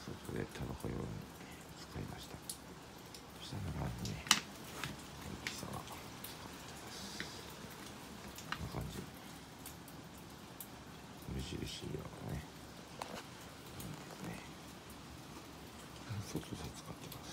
外でタバコ用に使いました。そしたらね、大きさはこんな感じ、無印色がね、いいですね。外で使ってます。